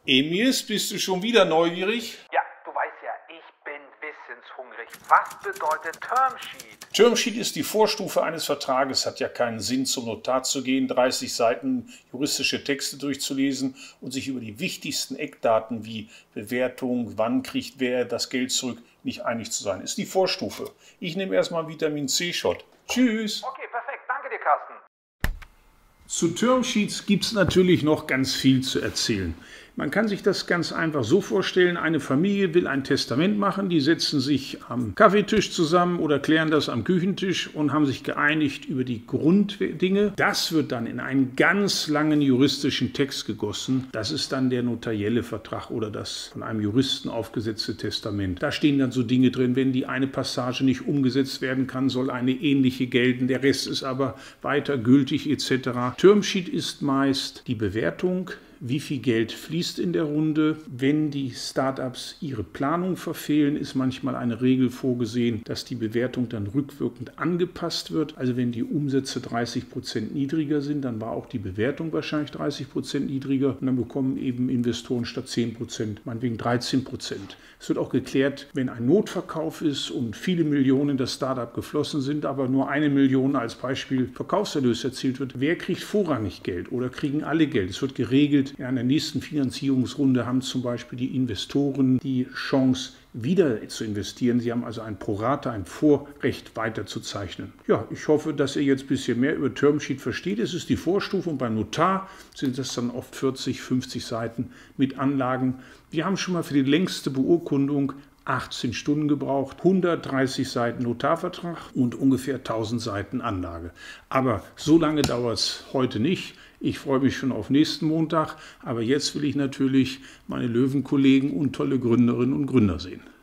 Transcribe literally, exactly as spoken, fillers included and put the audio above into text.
Emirs, bist du schon wieder neugierig? Ja, du weißt ja, ich bin wissenshungrig. Was bedeutet Termsheet? Termsheet ist die Vorstufe eines Vertrages. Hat ja keinen Sinn, zum Notar zu gehen, dreißig Seiten juristische Texte durchzulesen und sich über die wichtigsten Eckdaten wie Bewertung, wann kriegt wer das Geld zurück, nicht einig zu sein. Ist die Vorstufe. Ich nehme erstmal Vitamin C-Shot. Tschüss! Okay, perfekt. Danke dir, Carsten. Zu Termsheets gibt es natürlich noch ganz viel zu erzählen. Man kann sich das ganz einfach so vorstellen, eine Familie will ein Testament machen, die setzen sich am Kaffeetisch zusammen oder klären das am Küchentisch und haben sich geeinigt über die Grunddinge. Das wird dann in einen ganz langen juristischen Text gegossen. Das ist dann der notarielle Vertrag oder das von einem Juristen aufgesetzte Testament. Da stehen dann so Dinge drin, wenn die eine Passage nicht umgesetzt werden kann, soll eine ähnliche gelten, der Rest ist aber weiter gültig et cetera. Termsheet ist meist die Bewertung, wie viel Geld fließt in der Runde. Wenn die Startups ihre Planung verfehlen, ist manchmal eine Regel vorgesehen, dass die Bewertung dann rückwirkend angepasst wird. Also wenn die Umsätze dreißig Prozent niedriger sind, dann war auch die Bewertung wahrscheinlich dreißig Prozent niedriger. Und dann bekommen eben Investoren statt zehn Prozent, meinetwegen dreizehn Prozent. Es wird auch geklärt, wenn ein Notverkauf ist und viele Millionen in das Startup geflossen sind, aber nur eine Million als Beispiel Verkaufserlös erzielt wird, wer kriegt vorrangig Geld oder kriegen alle Geld? Es wird geregelt. In der nächsten Finanzierungsrunde haben zum Beispiel die Investoren die Chance, wieder zu investieren. Sie haben also ein Prorata, ein Vorrecht weiterzuzeichnen. Ja, ich hoffe, dass ihr jetzt ein bisschen mehr über Termsheet versteht. Es ist die Vorstufe und beim Notar sind das dann oft vierzig, fünfzig Seiten mit Anlagen. Wir haben schon mal für die längste Beurkundung achtzehn Stunden gebraucht, hundertdreißig Seiten Notarvertrag und ungefähr tausend Seiten Anlage. Aber so lange dauert es heute nicht. Ich freue mich schon auf nächsten Montag, aber jetzt will ich natürlich meine Löwenkollegen und tolle Gründerinnen und Gründer sehen.